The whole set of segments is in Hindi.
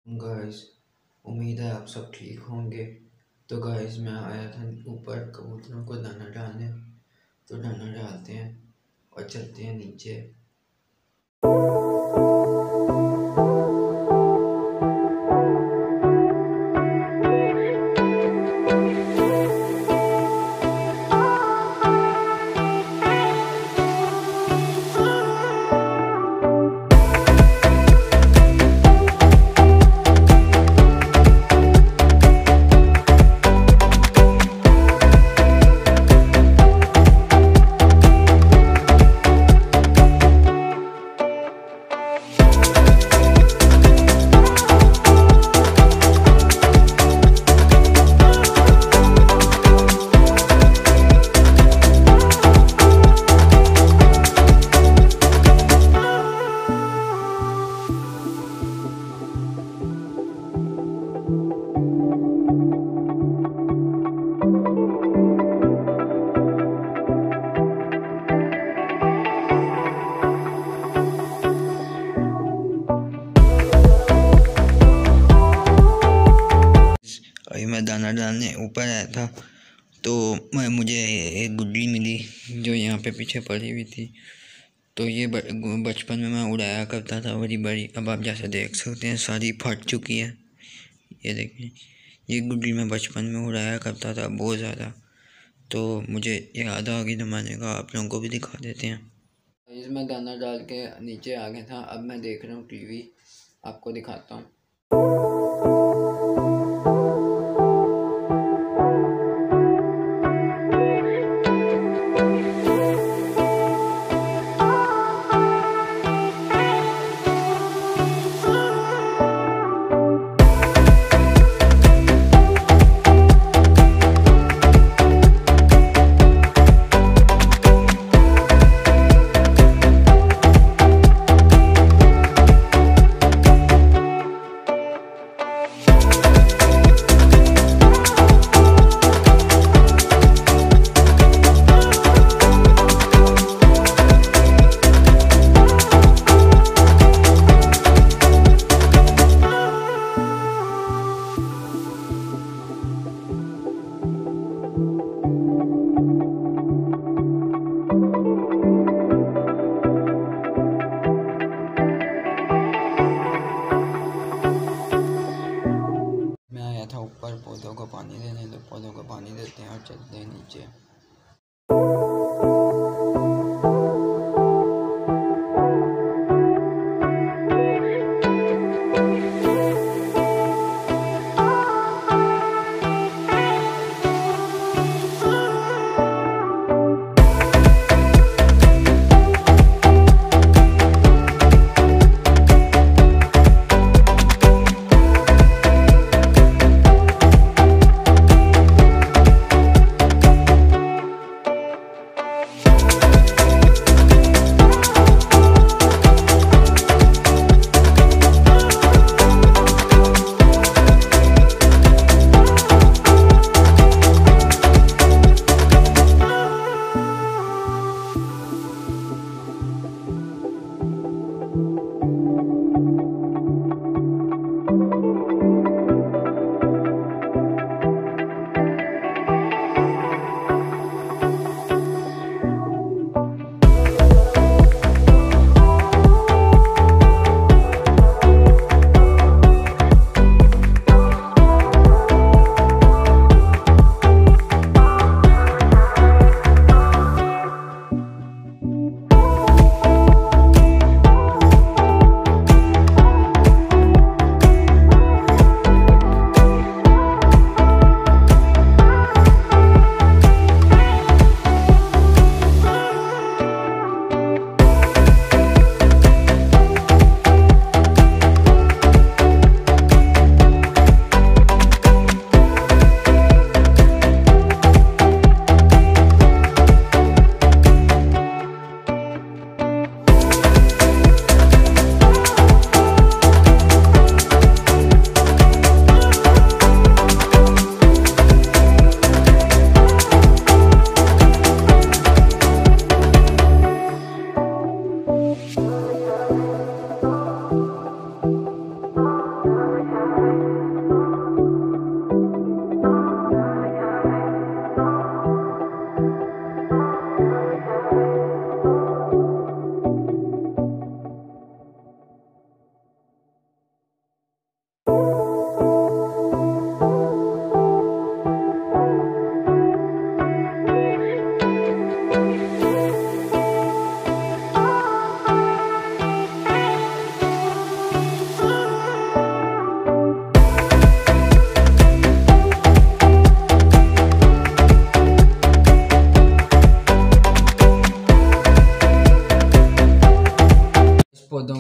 गाइस, उम्मीद है आप सब ठीक होंगे। तो गाइस, मैं आया था ऊपर कबूतरों को दाना डालने। तो दाना डालते हैं और चलते हैं नीचे। अभी मैं दाना डालने ऊपर आया था तो मुझे एक गुड्डी मिली जो यहाँ पे पीछे पड़ी हुई थी। तो ये बचपन में मैं उड़ाया करता था बड़ी बड़ी। अब आप जैसे देख सकते हैं सारी फट चुकी है। ये देखिए, ये गुड्डी मैं बचपन में उड़ाया करता था बहुत ज़्यादा। तो मुझे याद आ गई ज़माने का, आप लोगों को भी दिखा देते हैं। इसमें दाना डाल के नीचे आ गया था। अब मैं देख रहा हूँ टीवी, आपको दिखाता हूँ। था ऊपर पौधों को पानी देने, तो पौधों को पानी देते हैं और चलते हैं नीचे।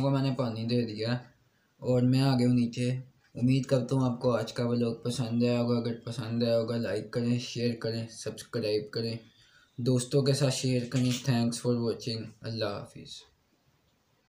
को मैंने पानी दे दिया और मैं आ गया हूँ नीचे। उम्मीद करता हूँ आपको आज का व्लॉग पसंद आया होगा। अगर पसंद आया होगा लाइक करें, शेयर करें, सब्सक्राइब करें, दोस्तों के साथ शेयर करें। Thanks for watching. अल्लाह हाफिज़।